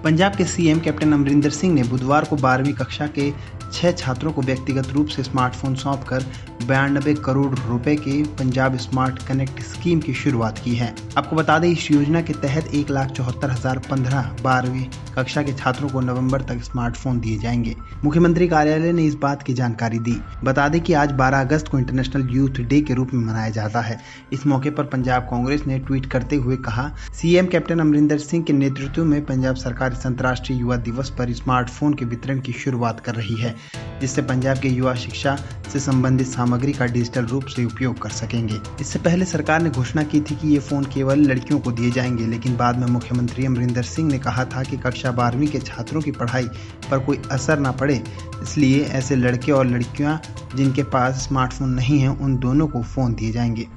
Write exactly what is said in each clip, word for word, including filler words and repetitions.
पंजाब के CM captain Amarinder Singh ने बुधवार को बारहवीं कक्षा के छह छात्रों को व्यक्तिगत रूप से स्मार्टफोन सौंपकर बयानबे करोड़ रुपए के पंजाब स्मार्ट कनेक्ट स्कीम की शुरुआत की है। आपको बता दें, इस योजना के तहत एक लाख चौहत्तर हजार पंद्रह बारहवीं कक्षा के छात्रों को नवंबर तक स्मार्टफोन दिए जाएंगे। मुख्यमंत्री कार्यालय ने इस बात की जानकारी दी। बता दें कि आज बारह अगस्त को इंटरनेशनल यूथ डे के रूप में मनाया जाता है। इस मौके पर पंजाब कांग्रेस ने ट्वीट करते हुए कहा, सीएम कैप्टन अमरिंदर सिंह के नेतृत्व में पंजाब सरकार इस अंतर्राष्ट्रीय युवा दिवस पर स्मार्टफोन के वितरण की शुरुआत कर रही है, जिससे पंजाब के युवा शिक्षा से संबंधित सामग्री का डिजिटल रूप से उपयोग कर सकेंगे। इससे पहले सरकार ने घोषणा की थी कि ये फोन केवल लड़कियों को दिए जाएंगे, लेकिन बाद में मुख्यमंत्री अमरिंदर सिंह ने कहा था कि कक्षा बारहवीं के छात्रों की पढ़ाई पर कोई असर न पड़े, इसलिए ऐसे लड़के और लड़कियां जिनके पास स्मार्टफोन नहीं है उन दोनों को फोन दिए जाएंगे।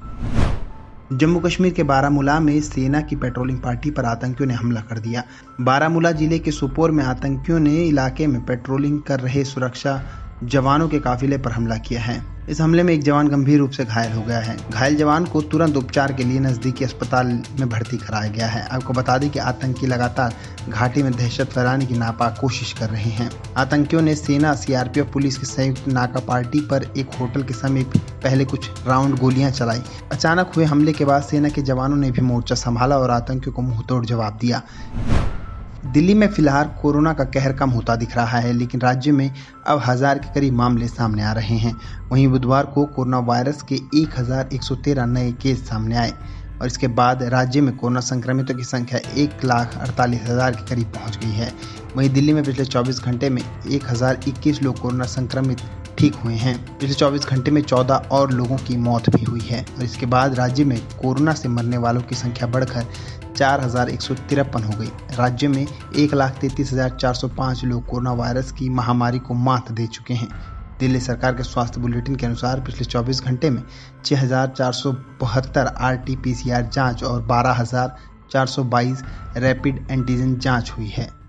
जम्मू कश्मीर के बारामूला में सेना की पेट्रोलिंग पार्टी पर आतंकियों ने हमला कर दिया। बारामूला जिले के सोपोर में आतंकियों ने इलाके में पेट्रोलिंग कर रहे सुरक्षा जवानों के काफिले पर हमला किया है। इस हमले में एक जवान गंभीर रूप से घायल हो गया है। घायल जवान को तुरंत उपचार के लिए नजदीकी अस्पताल में भर्ती कराया गया है। आपको बता दें कि आतंकी लगातार घाटी में दहशत फैलाने की नापाक कोशिश कर रहे हैं। आतंकियों ने सेना, सीआरपीएफ, पुलिस की संयुक्त नाका पार्टी पर एक होटल के समीप पहले कुछ राउंड गोलियां चलाई। अचानक हुए हमले के बाद सेना के जवानों ने भी मोर्चा संभाला और आतंकियों को मुंहतोड़ जवाब दिया। दिल्ली में फिलहाल कोरोना का कहर कम होता दिख रहा है, लेकिन राज्य में अब हजार के करीब मामले सामने आ रहे हैं। वहीं बुधवार को कोरोना वायरस के एक हजार एक सौ तेरह नए केस सामने आए और इसके बाद राज्य में कोरोना संक्रमितों की संख्या एक लाख अड़तालीस हजार के करीब पहुंच गई है। वहीं दिल्ली में पिछले चौबीस घंटे में एक हजार इक्कीस लोग कोरोना संक्रमित ठीक हुए हैं। पिछले चौबीस घंटे में चौदह और लोगों की मौत भी हुई है और इसके बाद राज्य में कोरोना से मरने वालों की संख्या बढ़कर चार हजार एक सौ तिरपन हो गई। राज्य में एक लाख तैंतीस हजार चार सौ पाँच लोग कोरोना वायरस की महामारी को मात दे चुके हैं। दिल्ली सरकार के स्वास्थ्य बुलेटिन के अनुसार पिछले चौबीस घंटे में छह हजार चार सौ बहत्तर R T P C R जाँच और बारह हजार चार सौ बाईस रैपिड एंटीजन जाँच हुई है।